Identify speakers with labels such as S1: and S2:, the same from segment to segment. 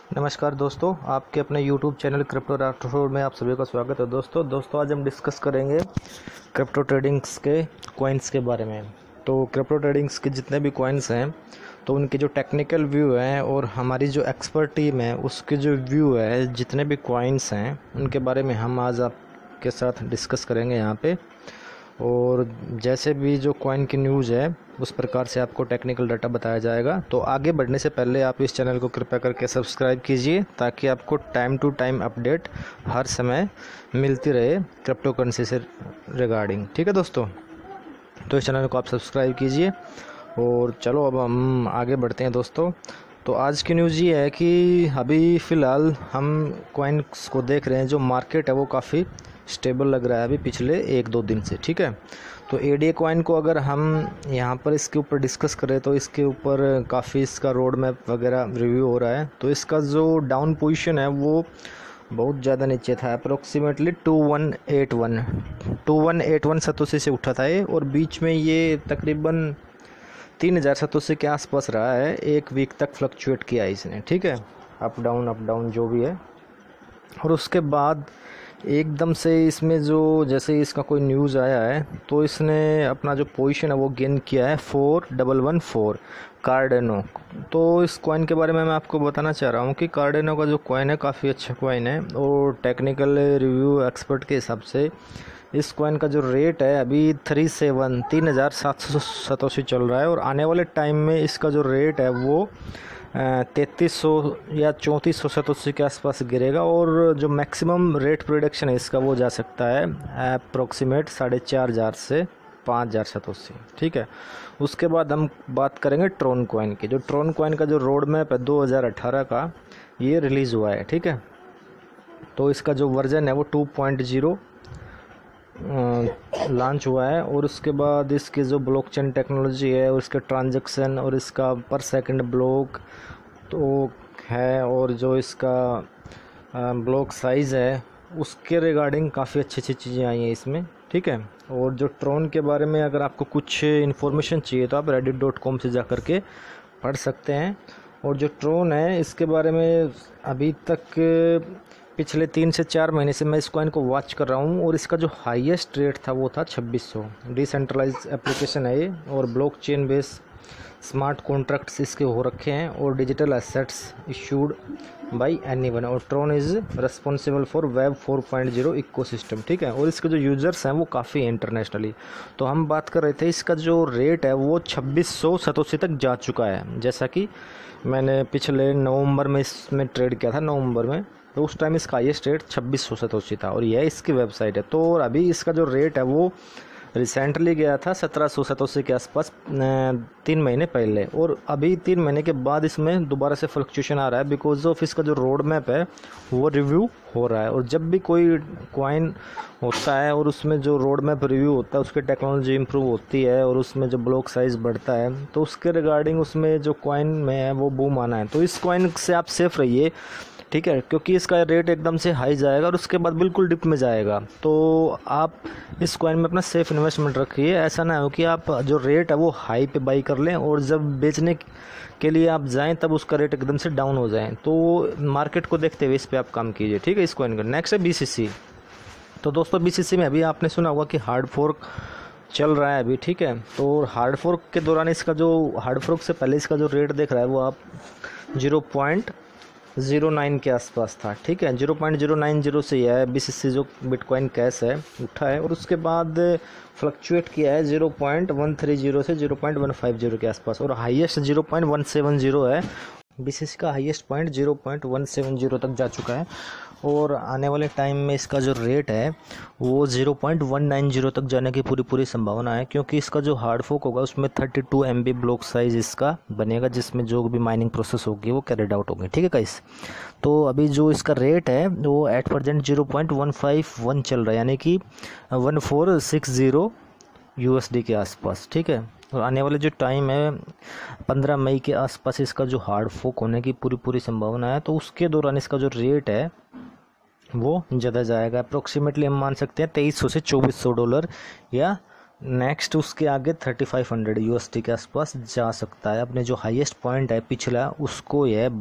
S1: नमस्कार दोस्तों, आपके अपने YouTube चैनल क्रिप्टो राठौर में आप सभी का स्वागत है। दोस्तों आज हम डिस्कस करेंगे क्रिप्टो ट्रेडिंग्स के कॉइन्स के बारे में। तो क्रिप्टो ट्रेडिंग्स के जितने भी कॉइन्स हैं तो उनके जो टेक्निकल व्यू है और हमारी जो एक्सपर्ट टीम है उसके जो व्यू है, जितने भी कॉइन्स हैं उनके बारे में हम आज आपके साथ डिस्कस करेंगे यहाँ पे। और जैसे भी जो कॉइन की न्यूज़ है उस प्रकार से आपको टेक्निकल डाटा बताया जाएगा। तो आगे बढ़ने से पहले आप इस चैनल को कृपया करके सब्सक्राइब कीजिए ताकि आपको टाइम टू टाइम अपडेट हर समय मिलती रहे क्रिप्टो करेंसी से रिगार्डिंग। ठीक है दोस्तों, तो इस चैनल को आप सब्सक्राइब कीजिए। और चलो अब हम आगे बढ़ते हैं दोस्तों। तो आज की न्यूज़ ये है कि अभी फ़िलहाल हम कॉइन्स को देख रहे हैं, जो मार्केट है वो काफ़ी स्टेबल लग रहा है अभी पिछले 1-2 दिन से। ठीक है, तो एडीए कॉइन को अगर हम यहाँ पर इसके ऊपर डिस्कस करें तो इसके ऊपर काफ़ी इसका रोड मैप वगैरह रिव्यू हो रहा है। तो इसका जो डाउन पोजीशन है वो बहुत ज़्यादा नीचे था, अप्रोक्सीमेटली 2181 सतोशी से उठा था ये, और बीच में ये तकरीबन 3000 सतोशी के आसपास रहा है। एक वीक तक फ्लक्चुएट किया है इसने। ठीक है, अप डाउन जो भी है। और उसके बाद एकदम से इसमें जो जैसे इसका कोई न्यूज़ आया है तो इसने अपना जो पोजीशन है वो गेन किया है 4114 कार्डेनो। तो इस कॉइन के बारे में मैं आपको बताना चाह रहा हूँ कि कार्डेनो का जो कॉइन है काफ़ी अच्छा कॉइन है, और टेक्निकल रिव्यू एक्सपर्ट के हिसाब से इस कॉइन का जो रेट है अभी 3700 सतोशी चल रहा है, और आने वाले टाइम में इसका जो रेट है वो 3300 या 3400 सतोशी के आसपास गिरेगा। और जो मैक्सिमम रेट प्रोडक्शन है इसका वो जा सकता है अप्रोक्सीमेट 4500 से 5000 सतोशी। ठीक है, उसके बाद हम बात करेंगे ट्रोन कॉइन की। जो ट्रोन कॉइन का जो रोड मैप है 2018 का ये रिलीज़ हुआ है। ठीक है, तो इसका जो वर्जन है वो 2.0 लॉन्च हुआ है, और उसके बाद इसकी जो ब्लॉकचेन टेक्नोलॉजी है और इसके ट्रांजैक्शन और इसका पर सेकंड ब्लॉक तो है, और जो इसका ब्लॉक साइज़ है उसके रिगार्डिंग काफ़ी अच्छी चीज़ें आई हैं इसमें। ठीक है, और जो ट्रोन के बारे में अगर आपको कुछ इन्फॉर्मेशन चाहिए तो आप reddit.com से जा कर के पढ़ सकते हैं। और जो ट्रोन है इसके बारे में अभी तक पिछले 3 से 4 महीने से मैं इस कॉइन को वॉच कर रहा हूँ, और इसका जो हाईएस्ट रेट था वो था 2600। डिसेंट्रलाइज एप्लीकेशन है ये, और ब्लॉकचेन बेस स्मार्ट कॉन्ट्रैक्ट्स इसके हो रखे हैं, और digital assets issued by anyone, और Tron is responsible for web 4.0 ecosystem. ठीक है, और इसके जो यूज़र्स हैं वो काफ़ी इंटरनेशनली। तो हम बात कर रहे थे इसका जो रेट है वो 2600 सतोशी तक जा चुका है। जैसा कि मैंने पिछले नवंबर में इसमें ट्रेड किया था, नवंबर में, तो उस टाइम इसका हाईएस्ट रेट 2600 सतोशी था, और यह इसकी वेबसाइट है। तो अभी इसका जो रेट है वो रिसेंटली गया था 1700 सतोशी के आसपास 3 महीने पहले, और अभी 3 महीने के बाद इसमें दोबारा से फ्लक्चुएशन आ रहा है बिकॉज ऑफ इसका जो रोड मैप है वो रिव्यू हो रहा है। और जब भी कोई कॉइन होता है और उसमें जो रोड मैप रिव्यू होता है उसकी टेक्नोलॉजी इंप्रूव होती है और उसमें जो ब्लॉक साइज़ बढ़ता है तो उसके रिगार्डिंग उसमें जो कॉइन में है वो बूम आना है। तो इस कॉइन से आप सेफ रहिए। ठीक है, क्योंकि इसका रेट एकदम से हाई जाएगा और उसके बाद बिल्कुल डिप में जाएगा। तो आप इस कॉइन में अपना सेफ इन्वेस्टमेंट रखिए। ऐसा ना हो कि आप जो रेट है वो हाई पे बाई कर लें और जब बेचने के लिए आप जाएं तब उसका रेट एकदम से डाउन हो जाए। तो मार्केट को देखते हुए इस पर आप काम कीजिए। ठीक है, इस कॉइन का नेक्स्ट है बीसीसी। तो दोस्तों बीसीसी में अभी आपने सुना होगा कि हार्ड फोर्क चल रहा है अभी। ठीक है, तो हार्ड फोर्क के दौरान इसका जो हार्ड फोर्क से पहले इसका जो रेट देख रहा है वो आप 0.09 के आसपास था। ठीक है, 0.090 से यह है बीसीसी जो बिटकॉइन कैश है उठा है, और उसके बाद फ्लक्चुएट किया है 0.130 से 0.150 के आसपास, और हाईएस्ट 0.170 है। बीसीसी का हाईएस्ट पॉइंट 0.170 तक जा चुका है, और आने वाले टाइम में इसका जो रेट है वो 0.190 तक जाने की पूरी संभावना है, क्योंकि इसका जो हार्ड फोक होगा उसमें 32 MB ब्लॉक साइज़ इसका बनेगा, जिसमें जो भी माइनिंग प्रोसेस होगी वो कैरिड आउट होगी। ठीक है गाइस, तो अभी जो इसका रेट है वो एट प्रेजेंट 0.151 चल रहा है, यानी कि 1460 USD के आसपास। ठीक है, और आने वाले जो टाइम है 15 मई के आसपास इसका जो हार्ड फोक होने की पूरी संभावना है। तो उसके दौरान इसका जो रेट है वो ज़्यादा जाएगा। अप्रोक्सीमेटली हम मान सकते हैं 2300 से 2400 डॉलर, या नेक्स्ट उसके आगे 3500 USD के आसपास जा सकता है। अपने जो हाईएस्ट पॉइंट है पिछला उसको यह ब्रोक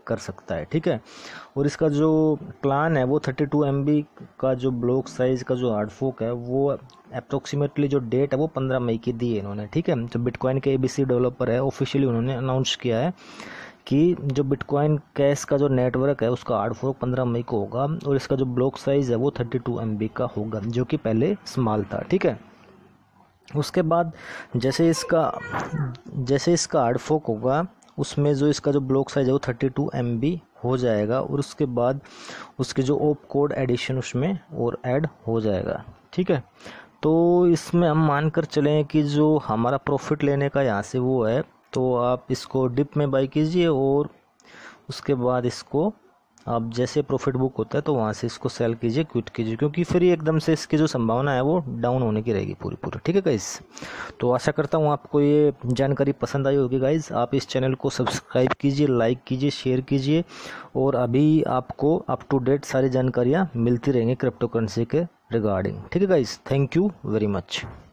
S1: कर सकता है, ठीक है। और इसका जो प्लान है वो 32 MB का जो ब्लॉक साइज़ का जो हार्ड फोक है वो अप्रोक्सीमेटली जो डेट है वो 15 मई की दी है इन्होंने, ठीक है। जो बिटकॉइन के ABC डेवलपर है ऑफिशियली उन्होंने अनाउंस किया है कि जो बिटकॉइन कैश का जो नेटवर्क है उसका हार्ड फोक 15 मई को होगा और इसका जो ब्लॉक साइज़ है वो 32 MB का होगा, जो कि पहले स्मॉल था, ठीक है। उसके बाद जैसे इसका हार्ड फोक होगा उसमें जो इसका जो ब्लॉक साइज है वो 32 MB हो जाएगा और उसके बाद उसके जो ओप कोड एडिशन उसमें और ऐड हो जाएगा, ठीक है। तो इसमें हम मानकर चलें कि जो हमारा प्रॉफिट लेने का यहाँ से वो है, तो आप इसको डिप में बाई कीजिए और उसके बाद इसको आप जैसे प्रॉफिट बुक होता है तो वहाँ से इसको सेल कीजिए, क्विट कीजिए, क्योंकि फिर ये एकदम से इसकी जो संभावना है वो डाउन होने की रहेगी पूरी, ठीक है गाइस। तो आशा करता हूँ आपको ये जानकारी पसंद आई होगी गाइस। आप इस चैनल को सब्सक्राइब कीजिए, लाइक कीजिए, शेयर कीजिए और अभी आपको अप टू डेट सारी जानकारियाँ मिलती रहेंगी क्रिप्टो करेंसी के रिगार्डिंग, ठीक है guys. Thank you very much.